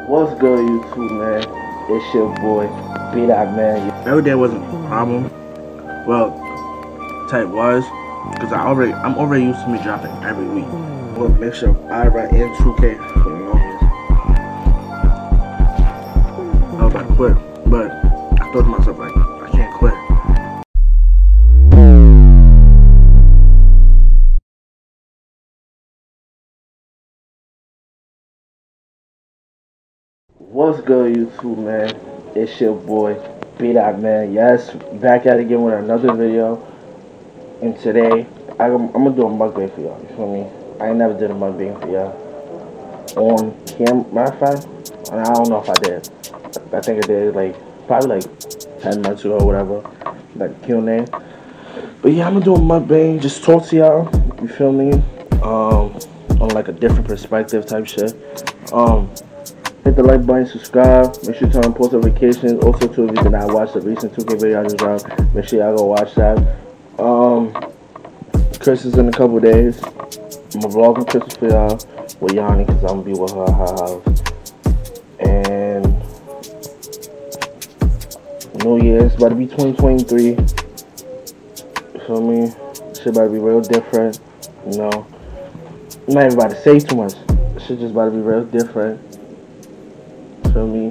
What's good, YouTube, man? It's your boy, B-Dot, man. Every day wasn't a problem. Well, type was, because I'm already used to me dropping every week. Well, make sure I write in 2K for the longest. I was about to quit, but I thought to myself, like, I can't quit. What's good, YouTube, man? It's your boy, B-Dot, man. Yes, back at it again with another video. And today, I'm gonna do a mukbang for y'all. You feel me? I ain't never did a mukbang for y'all on camera. Matter of fact, I don't know if I did. I think I did probably 10 months ago or whatever, like Q&A. But yeah, I'm gonna do a mukbang. Just talk to y'all. You feel me? On like a different perspective type shit. Hit the like button, subscribe, make sure you turn on post notifications. Also, too, if you did not watch the recent 2K video I just dropped, make sure y'all go watch that. Christmas in a couple days. I'm gonna vlog on Christmas for y'all with Yanni, because I'm gonna be with her at her house. And New Year's about to be 2023. You feel me? Shit about to be real different. You know, I'm not even about to say too much. Shit just about to be real different. Feel me?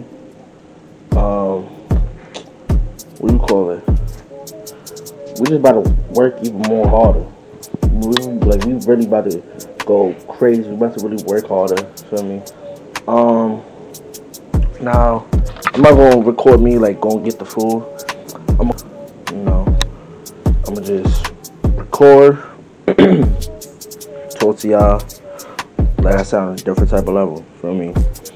What do you call it? We just about to work even more harder. We really about to go crazy. We about to really work harder. Feel me? Now I'm not gonna record me going get the food. I'm gonna just record, talk to y'all. Like I sound on a different type of level. Feel me?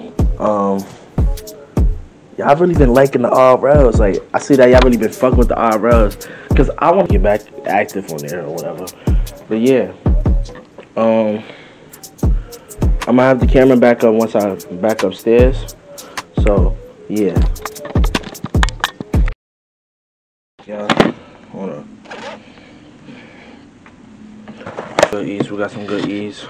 Y'all really been liking the RLs. Like, I see that y'all really been fucking with the RLs. Because I want to get back active on there or whatever. But yeah. I'm going to have the camera back up once I back upstairs. So, yeah. Yeah. Hold on. Good eats. We got some good eats.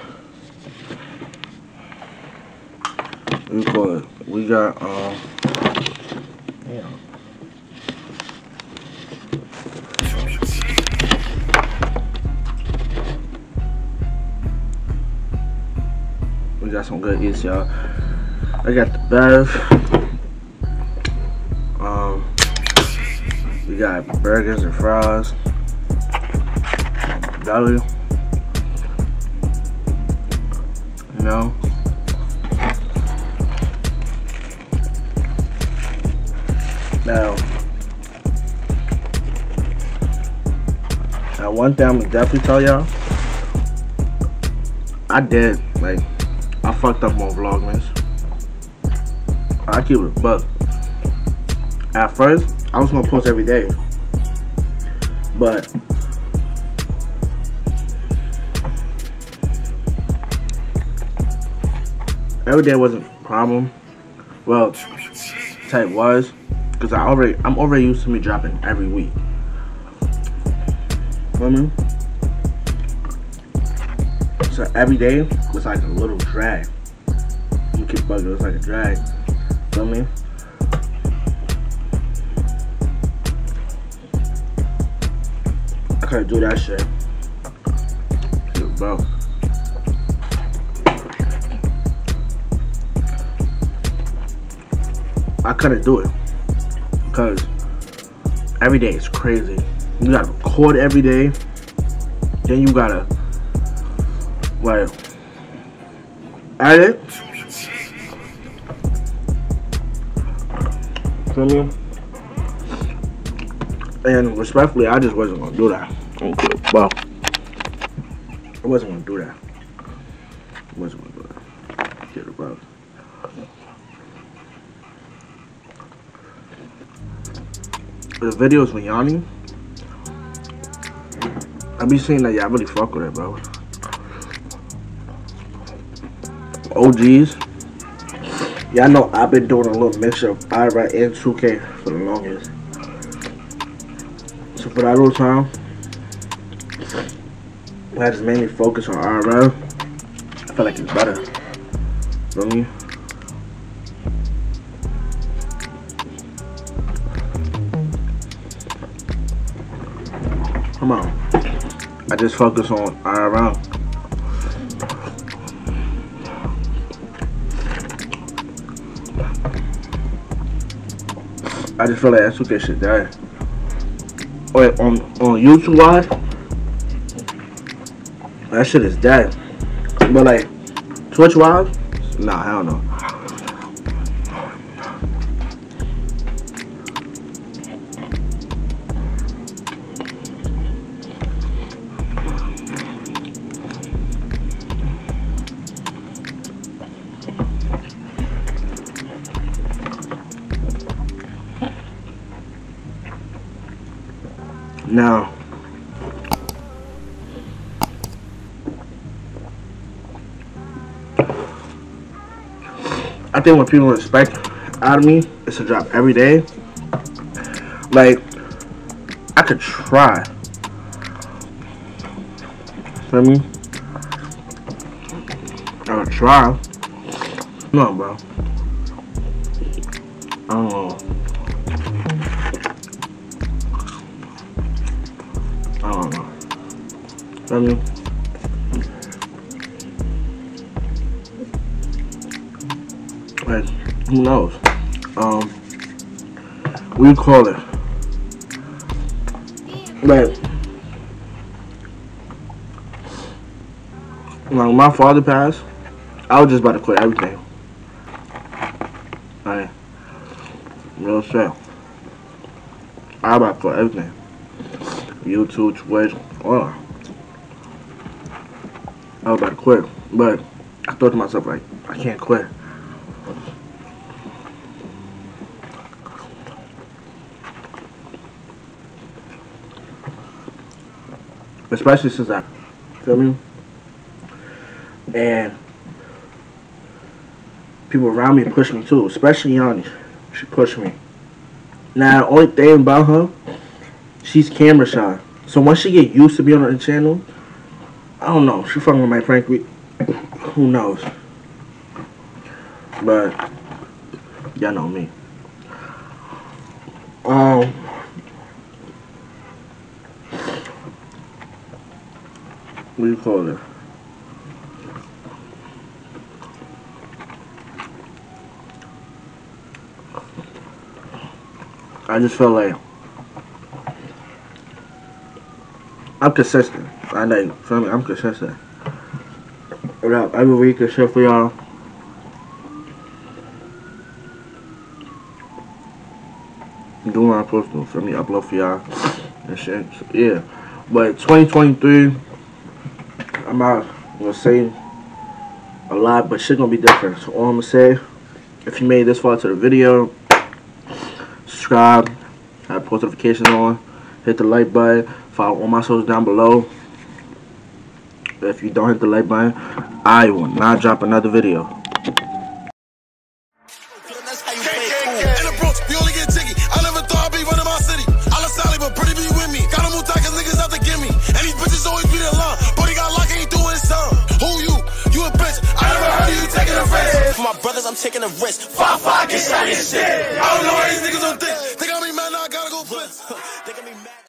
We call it. We got, damn. We got some good eats, y'all. I got the Bev. We got burgers and fries. Deli. You know. Now, one thing I'm gonna definitely tell y'all, I fucked up on Vlogmas. I keep it a buck. At first, I was gonna post every day, but every day wasn't a problem. Well, type was. Because I'm already used to me dropping every week. Feel me? So every day was like a little drag. You keep bugging, it was like a drag. Feel me? I couldn't do that shit. Shit, bro. I couldn't do it. Because every day is crazy. You gotta record every day. Then you gotta edit. Feel me? And respectfully, I just wasn't gonna do that. Well, I wasn't gonna do that. I wasn't gonna do that. Get it, bro. The videos with Yanni, I be seeing that y'all really fuck with it, bro. OGs, y'all know I've been doing a little mixture of IRL and 2K for the longest. So for that little time, I just mainly focus on IRL. I feel like it's better. Feel me? on. I just focus on IRL. I just feel like that 2K shit died. Wait, on YouTube wise, that shit is dead. But like Twitch wise, nah, hell no. Now, I think what people expect out of me is to drop every day. Like, I could try. Feel me? I could try. No, bro. I don't know. I don't know. Feel me? Like, who knows? What do you call it? Like, when my father passed, I was just about to quit everything. Like, real shit. I was about to quit everything. YouTube, Twitch, all that. I was about to quit, but I thought to myself, like, I can't quit. Especially since I, feel me? And people around me push me too, especially Yanni. She pushed me. Now, the only thing about her, she's camera shy. So once she get used to being on the channel, I don't know. She fucking with my prank week. Who knows? But y'all know me. What do you call it? I just feel like I'm consistent. I like, feel me? I'm consistent. Every week I shit for y'all. Do what I'm supposed to, feel me? Upload for y'all and shit. So, yeah. But 2023, I'm not gonna say a lot, but shit gonna be different. So all I'm gonna say, if you made this far to the video, subscribe, have post notifications on, hit the like button, follow all my socials down below. If you don't hit the like button, I will not drop another video. My brothers, I'm taking a risk. 5-5, get shot and shit. I don't know why these niggas don't think. They got me mad now, I gotta go blitz.